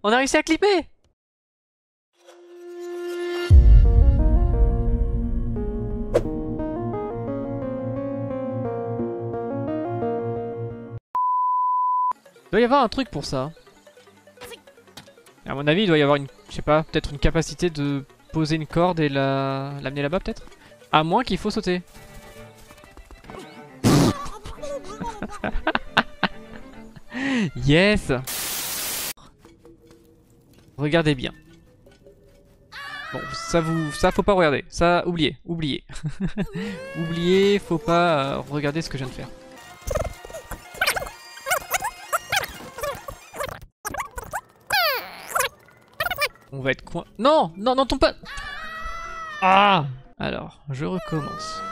On a réussi à clipper. Il doit y avoir un truc pour ça. À mon avis, il doit y avoir une, je sais pas, peut-être une capacité de poser une corde et l'amener là-bas peut-être. À moins qu'il faut sauter. Yes. Regardez bien. Bon, ça faut pas regarder. Ça, oubliez. Oubliez, faut pas regarder ce que je viens de faire. On va être coin... Non, tombe pas. Ah. Alors, je recommence.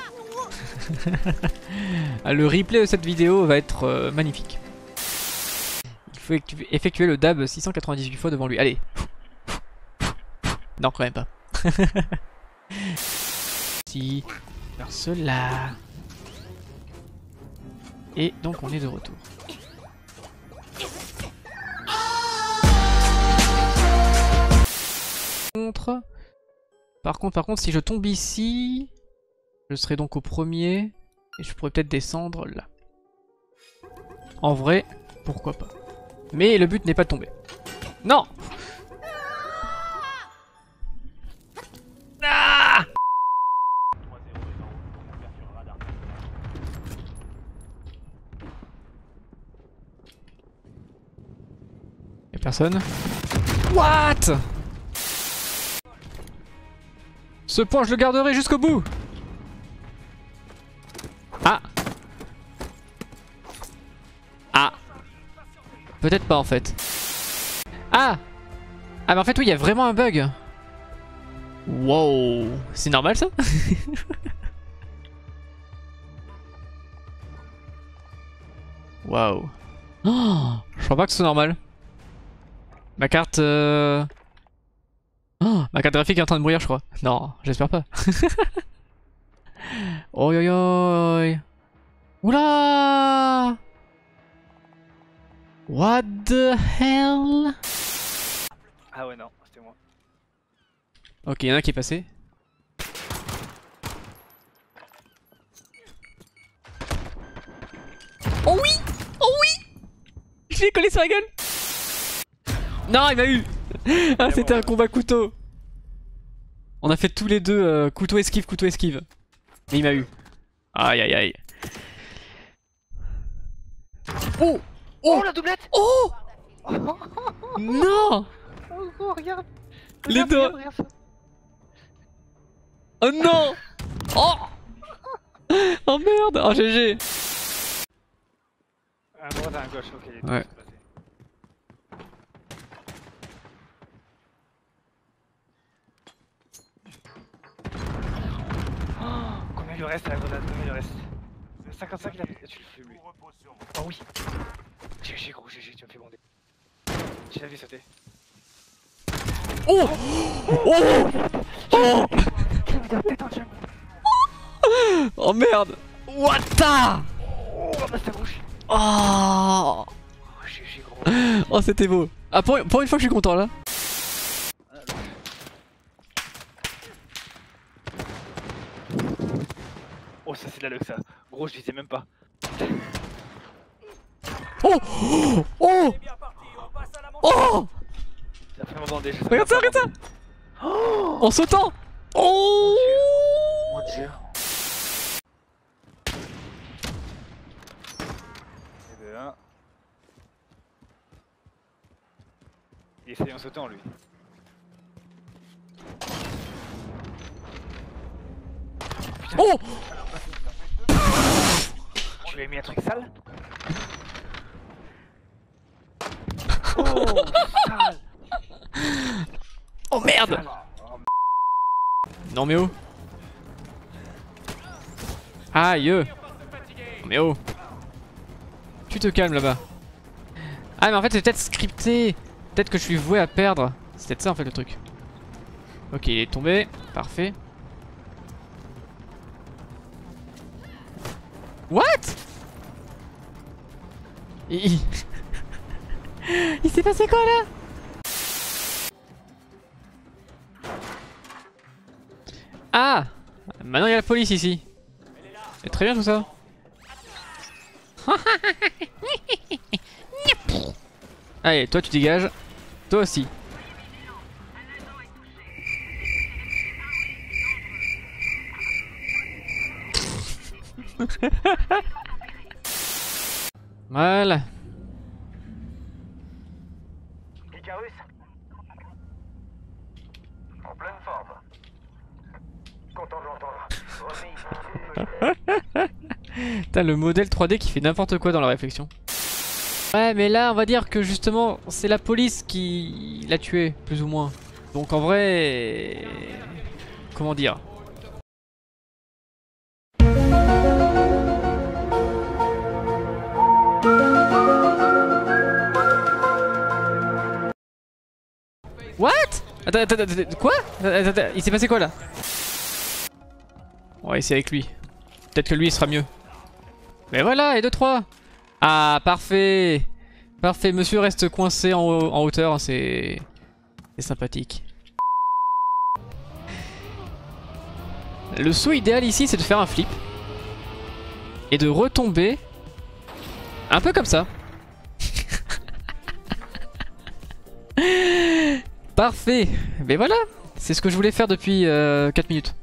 Le replay de cette vidéo va être magnifique. Il faut effectuer le dab 698 fois devant lui. Allez. Non, quand même pas. Si, faire cela. Et donc on est de retour. Par contre, si je tombe ici, je serai donc au premier. Et je pourrais peut-être descendre là. En vrai, pourquoi pas. Mais le but n'est pas de tomber. Non! Ah! Y'a personne? What? Ce point, je le garderai jusqu'au bout. Ah. Ah. Peut-être pas en fait. Ah. Ah mais en fait oui, il y a vraiment un bug. Wow. C'est normal ça? Waouh. Oh, je crois pas que c'est normal. Ma carte... Oh, ma carte graphique est en train de mourir je crois. Non, j'espère pas. Oi oi oi. Oula. What the hell? Ah ouais non, c'était moi. Ok, il y en a un qui est passé. Oh oui! Oh oui! Je l'ai collé sur la gueule! Non, il m'a eu! Ah, c'était un combat couteau! On a fait tous les deux couteau esquive. Et il m'a eu. Aïe aïe aïe. Oh! Oh la doublette! Oh! Non! Oh regarde! Les deux! Oh non! Oh! Oh merde! Oh GG! À droite, à gauche, ok. Ouais. Combien il lui reste à la grenade? Combien il lui reste? 55 il a... Tu le fais lui. Oh oui! GG gros, GG, tu m'as fait bander. Tu l'as vu sauter. Oh! Oh! Oh! Oh merde! What the? Oh bah c'est rouge! Oh! GG gros! Oh c'était beau! Ah pour une fois que je suis content là! Oh ça c'est de la luck ça! Gros je visais même pas! Oh! Oh! Oh! Ça fait m'en bander! Regarde ça, regarde ça! Oh! En sautant! Oh! Mon dieu! Et de 1. Il essaye en sautant lui. Oh! Tu lui as mis un truc sale? Oh sale! Oh merde! Non mais oh! Aïe! Mais oh! Tu te calmes là-bas. Ah mais en fait c'est peut-être scripté. Peut-être que je suis voué à perdre. C'est peut-être ça en fait le truc. Ok, il est tombé. Parfait. What? Il s'est passé quoi là? Ah! Maintenant il y a la police ici. C'est très bien tout ça. Allez, toi tu dégages. Toi aussi. Voilà. Icarus. En pleine forme. Content de l'entendre. T'as le modèle 3D qui fait n'importe quoi dans la réflexion. Ouais, mais là on va dire que justement c'est la police qui l'a tué, plus ou moins. Donc en vrai... Comment dire? What? Attends, quoi? Attends, il s'est passé quoi là? On va essayer avec lui. Peut-être que lui il sera mieux. Mais voilà, et 2-3. Ah, parfait. Parfait, monsieur reste coincé en hauteur, c'est sympathique. Le saut idéal ici c'est de faire un flip. Et de retomber. Un peu comme ça. Parfait. Mais voilà, c'est ce que je voulais faire depuis 4 minutes.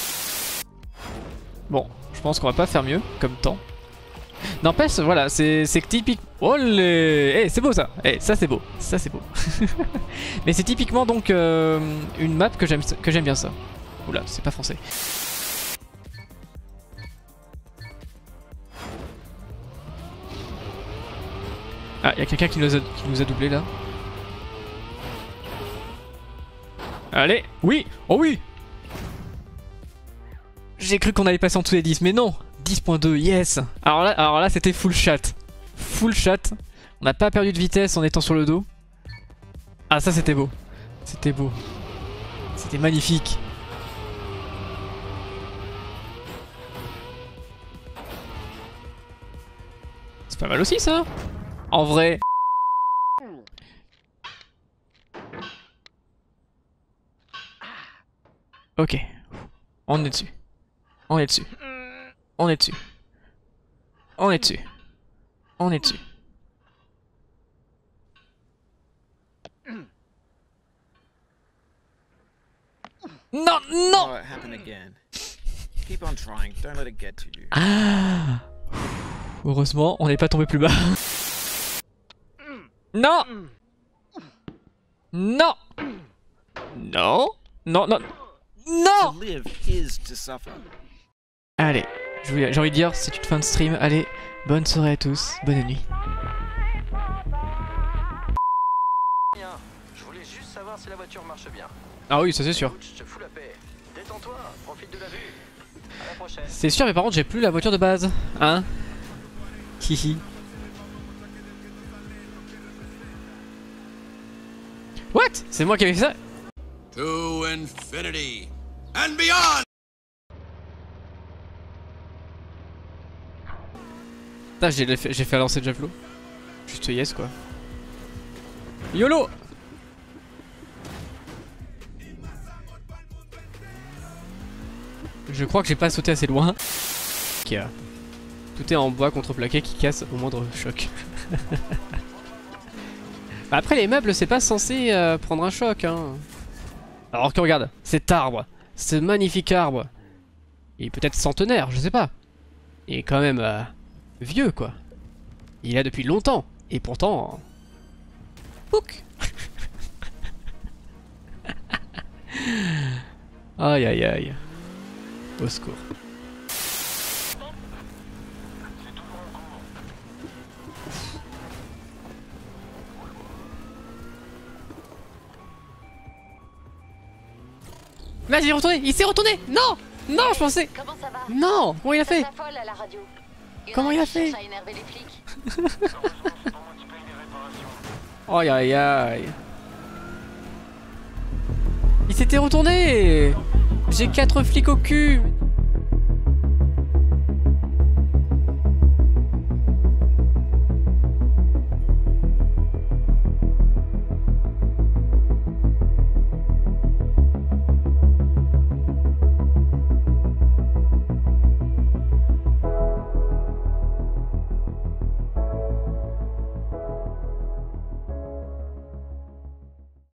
Bon, je pense qu'on va pas faire mieux comme temps. N'empêche, voilà, c'est typique. Olé, hey, c'est beau ça. Hey, ça c'est beau, ça c'est beau. Mais c'est typiquement donc une map que j'aime bien ça. Oula, c'est pas français. Ah, il y a quelqu'un qui nous a doublé là. Allez, oui, oh oui. J'ai cru qu'on allait passer en dessous des 10, mais non. 10.2, yes. Alors là c'était full chat. Full chat. On n'a pas perdu de vitesse en étant sur le dos. Ah ça c'était beau. C'était beau. C'était magnifique. C'est pas mal aussi ça. En vrai. Ok. On est dessus. On est dessus. On est dessus. On est dessus. On est dessus. Non, non. Ah. Heureusement, on n'est pas tombé plus bas. Non. Non. Non. Non, non. Non. Allez, j'ai envie de dire, c'est une fin de stream. Allez, bonne soirée à tous, bonne nuit. Je voulais juste savoir si la voiture marche bien. Ah oui, ça c'est sûr. Je te fous la paix. Détends-toi, profite de la vue. À la prochaine. C'est sûr, mais par contre, j'ai plus la voiture de base. Hein? Hihi. What? C'est moi qui avais fait ça? To infinity and beyond. Putain, j'ai fait lancer le javelot. Juste yes quoi. YOLO! Je crois que j'ai pas sauté assez loin. Tout est en bois contreplaqué qui casse au moindre choc. Après les meubles c'est pas censé prendre un choc hein. Alors que regarde, cet arbre, ce magnifique arbre. Il est peut-être centenaire, je sais pas. Il est quand même vieux quoi. Il est là depuis longtemps. Et pourtant... Pouc. Aïe aïe aïe. Au secours. Vas-y, retournez. Il s'est retourné. Non. Non, je pensais. Comment ça va? Non. Comment il a fait? Folle à la radio. Comment il a fait? Ça a énervé les flics. Aïe aïe aïe. Il s'était retourné. J'ai 4 flics au cul.